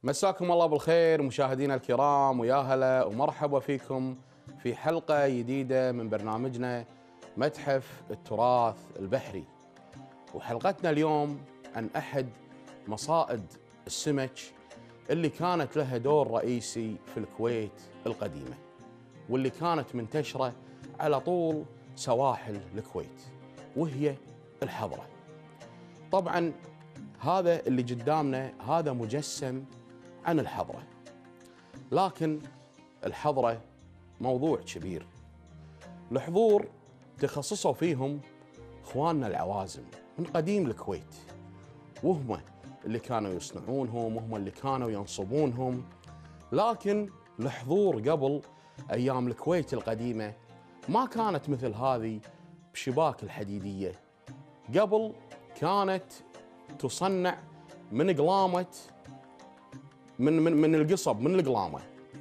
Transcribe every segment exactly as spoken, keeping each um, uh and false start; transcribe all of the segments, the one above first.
مساكم الله بالخير مشاهدينا الكرام، ويا هلا ومرحبا فيكم في حلقة جديدة من برنامجنا متحف التراث البحري. وحلقتنا اليوم عن أحد مصائد السمك اللي كانت لها دور رئيسي في الكويت القديمة، واللي كانت منتشرة على طول سواحل الكويت، وهي الحضرة. طبعا هذا اللي قدامنا هذا مجسم عن الحضرة، لكن الحضرة موضوع كبير. الحضور تخصصوا فيهم اخواننا العوازم من قديم الكويت، وهم اللي كانوا يصنعونهم وهم اللي كانوا ينصبونهم. لكن الحضور قبل ايام الكويت القديمة ما كانت مثل هذه بشباك الحديدية. قبل كانت تصنع من قلامة من من من القصب، من القلامة،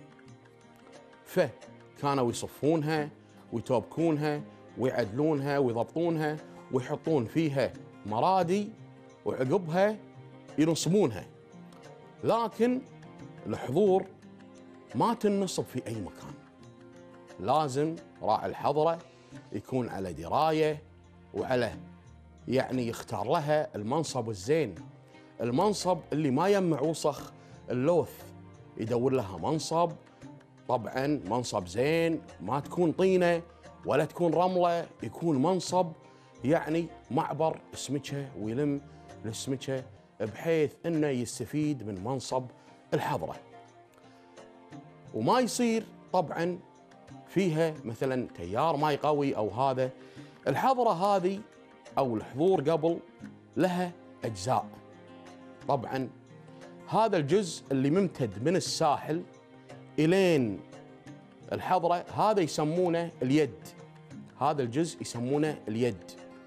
فكانوا يصفونها ويتوبكونها ويعدلونها ويضبطونها ويحطون فيها مرادي، وعقبها ينصبونها. لكن الحضور ما تنصب في أي مكان، لازم راعي الحضرة يكون على دراية وعلى يعني يختار لها المنصب الزين، المنصب اللي ما يجمع وسخ اللوث، يدور لها منصب طبعا منصب زين، ما تكون طينة ولا تكون رملة، يكون منصب يعني معبر السمكة ويلم السمكة بحيث انه يستفيد من منصب الحضرة. وما يصير طبعا فيها مثلا تيار ماي قوي او هذا. الحضرة هذه او الحضور قبل لها اجزاء. طبعا هذا الجزء اللي ممتد من الساحل الين الحضرة هذا يسمونه اليد، هذا الجزء يسمونه اليد.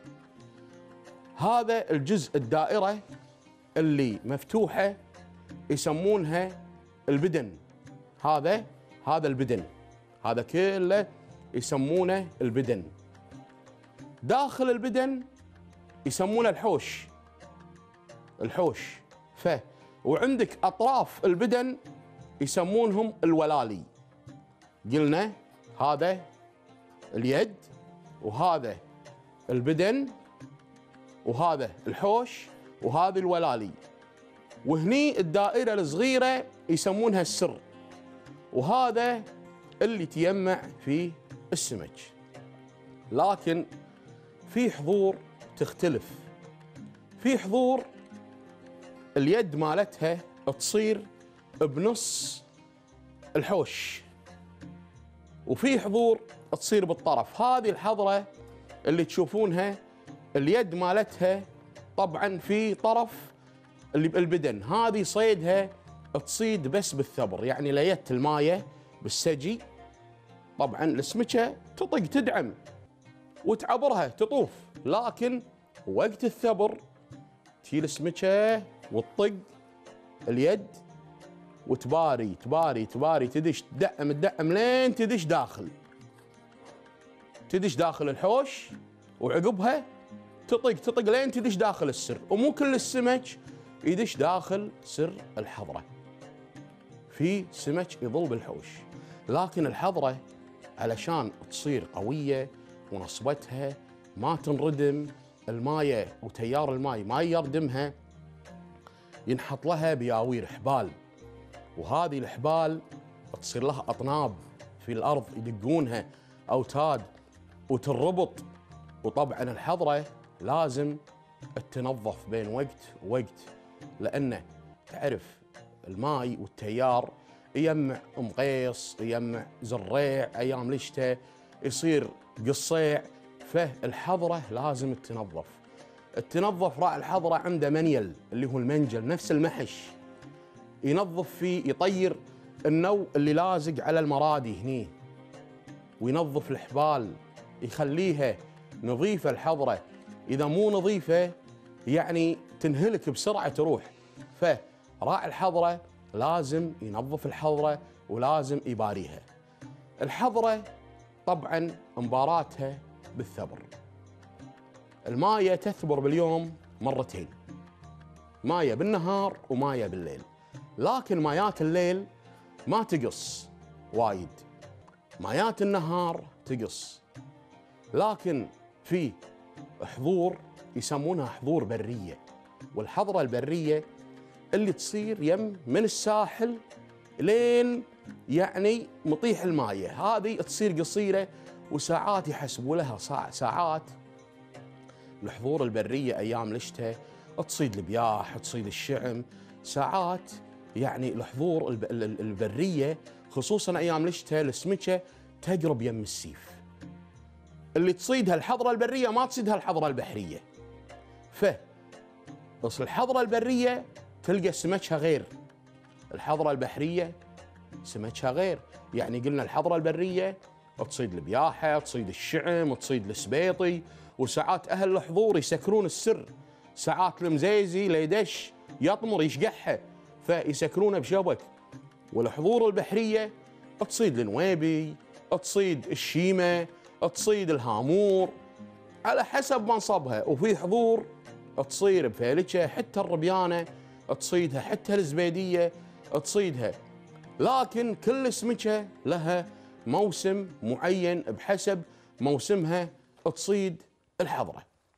هذا الجزء الدائرة اللي مفتوحة يسمونها البدن، هذا هذا البدن، هذا كله يسمونه البدن. داخل البدن يسمونه الحوش، الحوش. ف وعندك اطراف البدن يسمونهم الولالي. قلنا هذا اليد وهذا البدن وهذا الحوش وهذه الولالي، وهني الدائرة الصغيرة يسمونها السر، وهذا اللي تيمع فيه السمك. لكن في حضور تختلف، في حضور اليد مالتها تصير بنص الحوش، وفي حضور تصير بالطرف. هذه الحضرة اللي تشوفونها اليد مالتها طبعا في طرف اللي بالبدن، هذه صيدها تصيد بس بالثبر، يعني ليت المايه بالسجي. طبعا السمكة تطق تدعم وتعبرها تطوف، لكن وقت الثبر تشيل السمكة وتطق اليد وتباري تباري تباري تدش تدعم تدعم لين تدش داخل، تدش داخل الحوش، وعقبها تطق تطق لين تدش داخل السر. ومو كل السمك يدش داخل سر الحضرة، في سمك يظل بالحوش. لكن الحضرة علشان تصير قوية ونصبتها ما تنردم المايه وتيار الماي ما يردمها، ينحط لها بياوير حبال، وهذه الحبال تصير لها أطناب في الأرض يدقونها أوتاد وتربط. وطبعا الحضرة لازم تنظف بين وقت ووقت، لأنه تعرف الماي والتيار يجمع مقيص، يجمع زريع، أيام الشتاء يصير قصيع، فالحضرة لازم تنظف. التنظف راعي الحضرة عنده منيل اللي هو المنجل نفس المحش، ينظف فيه، يطير النو اللي لازق على المرادي هني، وينظف الحبال يخليها نظيفة. الحضرة إذا مو نظيفة يعني تنهلك بسرعة تروح، فراعي الحضرة لازم ينظف الحضرة ولازم يباريها. الحضرة طبعا مباراتها بالثبر. المايه تثبر باليوم مرتين، مايه بالنهار ومايه بالليل. لكن مايات الليل ما تقص وايد، مايات النهار تقص. لكن في حضور يسمونها حضور برية، والحضرة البرية اللي تصير يم من الساحل لين يعني مطيح المايه، هذه تصير قصيرة وساعات يحسبوا لها ساعات. الحضور البرية أيام الشتاء تصيد البياح، تصيد الشعم، ساعات يعني الحضور البرية خصوصا أيام الشتاء السمكة تقرب يم السيف. اللي تصيدها الحضرة البرية ما تصيدها الحضرة البحرية. ف بس الحضرة البرية تلقى سمكها غير، الحضرة البحرية سمكها غير. يعني قلنا الحضرة البرية تصيد البياحة، تصيد الشعم، تصيد السبيطي، وساعات أهل الحضور يسكرون السر، ساعات المزيزي ليدش يطمر يشقحها فيسكرونه بشبك. والحضور البحرية تصيد النويبي، تصيد الشيمة، تصيد الهامور على حسب منصبها. وفي حضور تصير بفيلتشة، حتى الربيانة تصيدها، حتى الزبيدية تصيدها. لكن كل سمكة لها موسم معين بحسب موسمها تصيد الحضرة.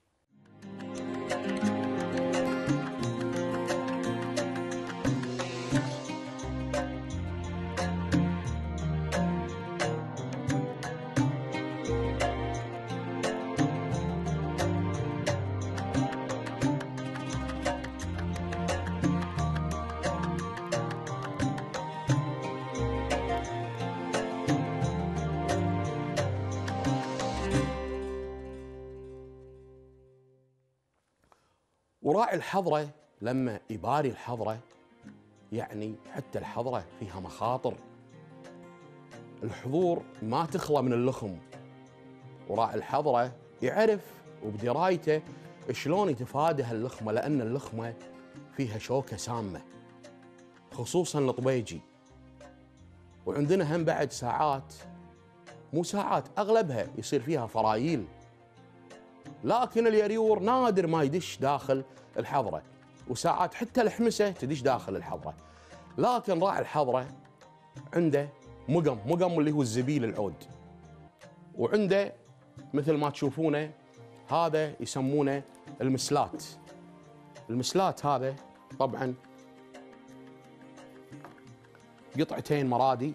وراعي الحضرة لما يباري الحضرة، يعني حتى الحضرة فيها مخاطر، الحضور ما تخلى من اللخم. وراعي الحضرة يعرف وبدرايته شلون يتفادى هاللخمة، لأن اللخمة فيها شوكة سامة خصوصا الطبيجي. وعندنا هم بعد ساعات، مو ساعات أغلبها يصير فيها فرايل، لكن اليريور نادر ما يدش داخل الحضرة، وساعات حتى الحمسة تدش داخل الحضرة. لكن راعي الحضرة عنده مقم، مقم اللي هو الزبيل العود، وعنده مثل ما تشوفونه هذا يسمونه المسلات. المسلات هذا طبعا قطعتين مرادي،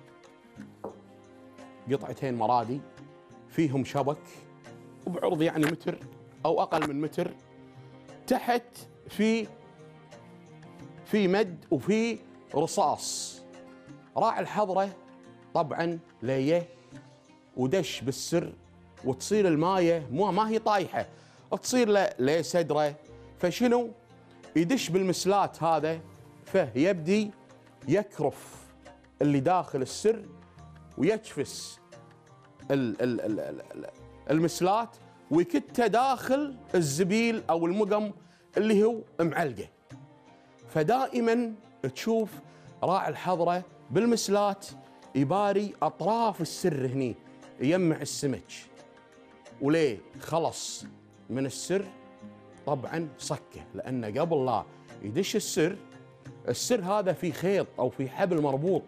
قطعتين مرادي فيهم شبك وبعرض يعني متر او اقل من متر، تحت في في مد وفي رصاص. راعي الحضرة طبعا ليه ودش بالسر، وتصير المايه مو ما هي طايحه، تصير له ليه صدره، فشنو يدش بالمسلات هذا، فيبدي يكرف اللي داخل السر ويكفس ال ال ال ال المسلات ويكته داخل الزبيل او المقم اللي هو معلقه. فدائما تشوف راعي الحضرة بالمسلات يباري اطراف السر هني، يجمع السمك. وليه خلص من السر طبعا صكه، لان قبل لا يدش السر، السر هذا في خيط او في حبل مربوط،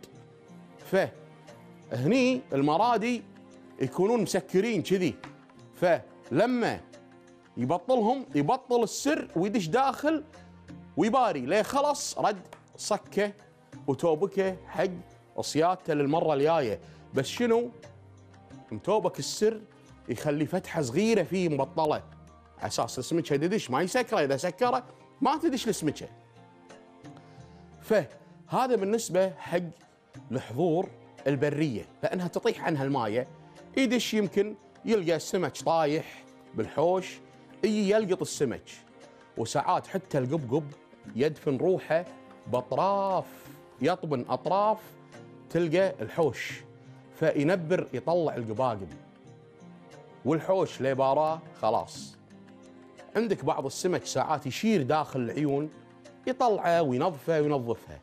فهني المرادي يكونون مسكرين كذي، فلما يبطلهم يبطل السر ويدش داخل ويباري ليه خلص رد صكه وتوبكه حق صيادته للمره الجايه. بس شنو متوبك السر يخلي فتحه صغيره فيه مبطله على اساس السمكه يدش ما يسكره، اذا سكره ما تدش السمكه. فهذا بالنسبه حق الحضور البريه، لانها تطيح عنها المايه، يدش يمكن يلقى السمك طايح بالحوش، يجي يلقط السمك، وساعات حتى القبقب يدفن روحه باطراف، يطبن اطراف تلقى الحوش، فينبر يطلع القباقب، والحوش لي باراه خلاص. عندك بعض السمك ساعات يشير داخل العيون، يطلعه وينظفه وينظفها،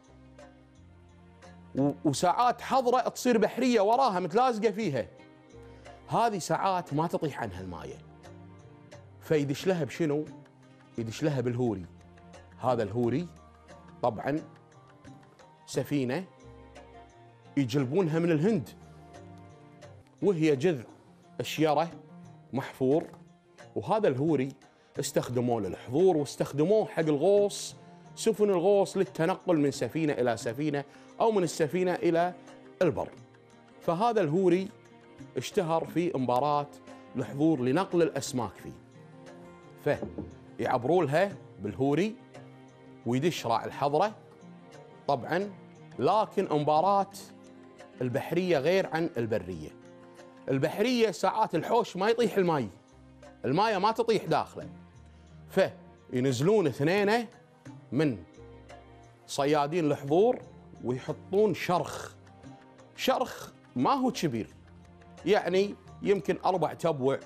وساعات حضرة تصير بحرية وراها متلازقة فيها، هذه ساعات ما تطيح عنها المايه، فيدش لها بشنو؟ يدش لها بالهوري. هذا الهوري طبعا سفينة يجلبونها من الهند، وهي جذع الشيرة محفور، وهذا الهوري استخدموه للحضور واستخدموه حق الغوص، سفن الغوص للتنقل من سفينة إلى سفينة أو من السفينة إلى البر. فهذا الهوري اشتهر في مباراة الحضور لنقل الأسماك فيه، فيعبروا لها بالهوري ويدش راعي الحضرة طبعا. لكن مباراة البحرية غير عن البرية. البحرية ساعات الحوش ما يطيح الماي، المايه ما تطيح داخله، فينزلون اثنين من صيادين الحضور ويحطون شرخ، شرخ ما هو كبير، يعني يمكن أربع تبوع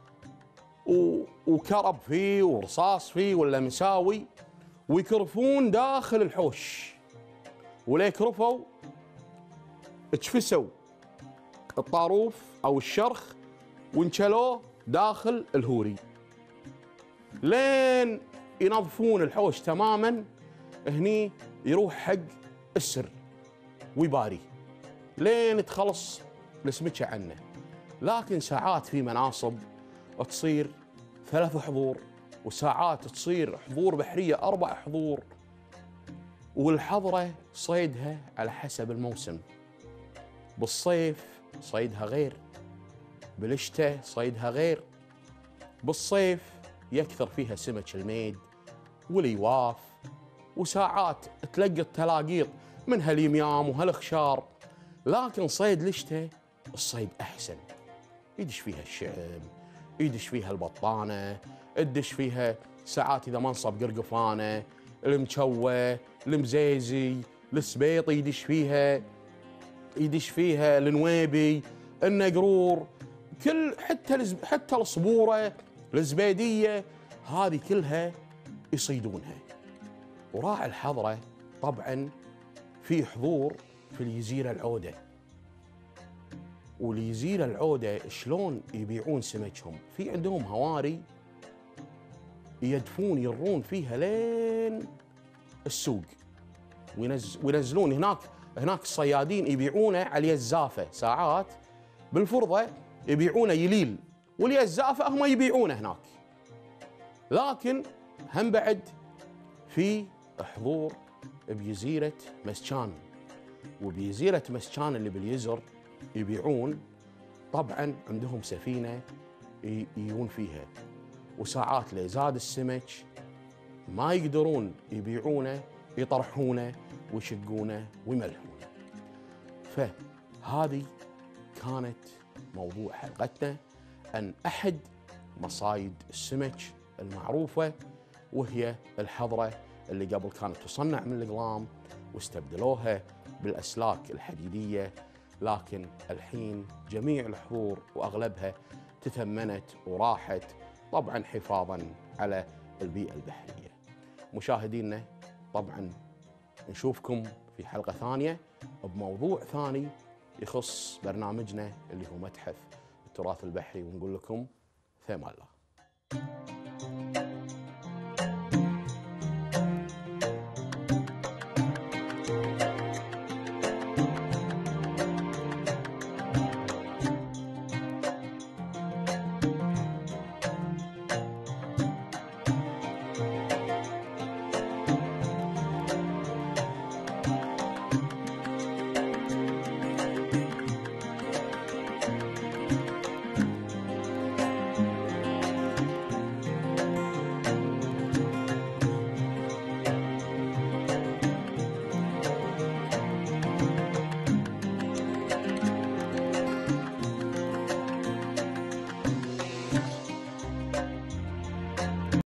وكرب فيه ورصاص فيه ولا مساوي، ويكرفون داخل الحوش، ولا يكرفوا تفسوا الطاروف أو الشرخ وانشلوه داخل الهوري لين ينظفون الحوش تماما. هني يروح حق السر ويباري لين تخلص السمكة عنه. لكن ساعات في مناصب تصير ثلاث حضور، وساعات تصير حضور بحرية أربع حضور، والحضرة صيدها على حسب الموسم. بالصيف صيدها غير، بالشتاء صيدها غير. بالصيف يكثر فيها سمك الميد واليواف، وساعات تلقى التلاقيط من هاليميام وهالخشار. لكن صيد الشتاء الصيد أحسن، يدش فيها الشعب، يدش فيها البطانة، يدش فيها ساعات إذا ما انصب قرقفانة، المشوة، المزيزي، السبيطي يدش فيها، يدش فيها النويبي، النقرور، كل حتى حتى الصبورة، الزبيدية، هذه كلها يصيدونها. وراعي الحضرة طبعا في حضور في الجزيرة العودة، والجزيرة العودة شلون يبيعون سمكهم؟ في عندهم هواري يدفون يرون فيها لين السوق، وينز وينزلون هناك هناك الصيادين يبيعونه على الزافة، ساعات بالفرضة يبيعونه يليل، واليزافة هم يبيعونه هناك. لكن هم بعد في حضور بجزيرة مسكان، وبجزيرة مسكان اللي باليزر يبيعون طبعا عندهم سفينة يجون فيها، وساعات لزاد السمك ما يقدرون يبيعونه يطرحونه ويشقونه ويملحونه. فهذه كانت موضوع حلقتنا عن أحد مصايد السمك المعروفة، وهي الحضرة اللي قبل كانت تصنع من القلام واستبدلوها بالأسلاك الحديدية، لكن الحين جميع الحضور وأغلبها تثمنت وراحت طبعا حفاظا على البيئة البحرية. مشاهدينا طبعا نشوفكم في حلقة ثانية بموضوع ثاني يخص برنامجنا اللي هو متحف التراث البحري، ونقول لكم في أمان الله.